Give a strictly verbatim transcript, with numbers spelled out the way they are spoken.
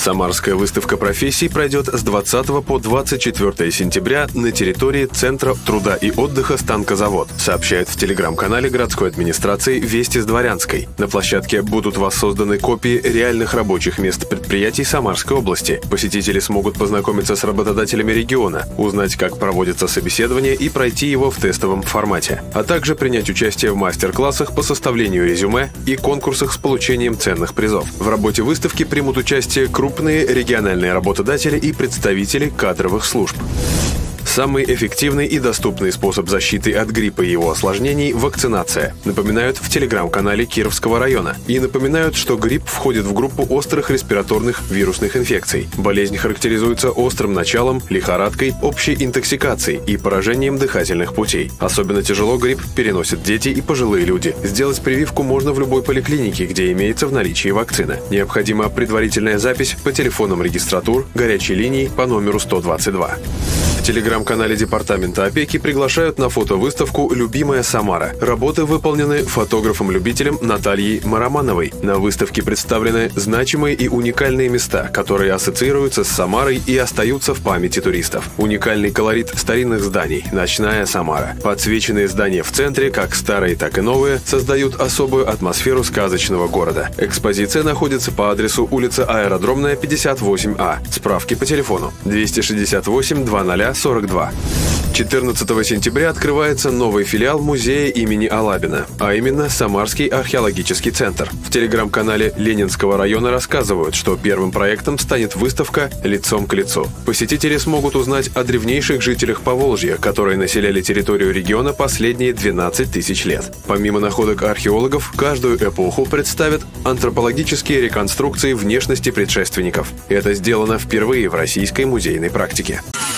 Самарская выставка профессий пройдет с двадцатого по двадцать четвёртое сентября на территории Центра труда и отдыха «Станкозавод», сообщает в телеграм-канале городской администрации «Вести с Дворянской». На площадке будут воссозданы копии реальных рабочих мест предприятий Самарской области. Посетители смогут познакомиться с работодателями региона, узнать, как проводится собеседование и пройти его в тестовом формате, а также принять участие в мастер-классах по составлению резюме и конкурсах с получением ценных призов. В работе выставки примут участие крупные региональные работодатели и представители кадровых служб. Самый эффективный и доступный способ защиты от гриппа и его осложнений – вакцинация, напоминают в телеграм-канале Кировского района. И напоминают, что грипп входит в группу острых респираторных вирусных инфекций. Болезнь характеризуется острым началом, лихорадкой, общей интоксикацией и поражением дыхательных путей. Особенно тяжело грипп переносят дети и пожилые люди. Сделать прививку можно в любой поликлинике, где имеется в наличии вакцина. Необходима предварительная запись по телефонам регистратур, горячей линии по номеру сто двадцать два. В телеграм-канале Департамента опеки приглашают на фотовыставку «Любимая Самара». Работы выполнены фотографом-любителем Натальей Марамановой. На выставке представлены значимые и уникальные места, которые ассоциируются с Самарой и остаются в памяти туристов. Уникальный колорит старинных зданий, ночная Самара. Подсвеченные здания в центре, как старые, так и новые, создают особую атмосферу сказочного города. Экспозиция находится по адресу улица Аэродромная, пятьдесят восемь А. Справки по телефону двести шестьдесят восемь двадцать сорок два. четырнадцатого сентября открывается новый филиал музея имени Алабина, а именно Самарский археологический центр. В телеграм-канале Ленинского района рассказывают, что первым проектом станет выставка «Лицом к лицу». Посетители смогут узнать о древнейших жителях Поволжья, которые населяли территорию региона последние двенадцать тысяч лет. Помимо находок археологов, каждую эпоху представят антропологические реконструкции внешности предшественников. Это сделано впервые в российской музейной практике.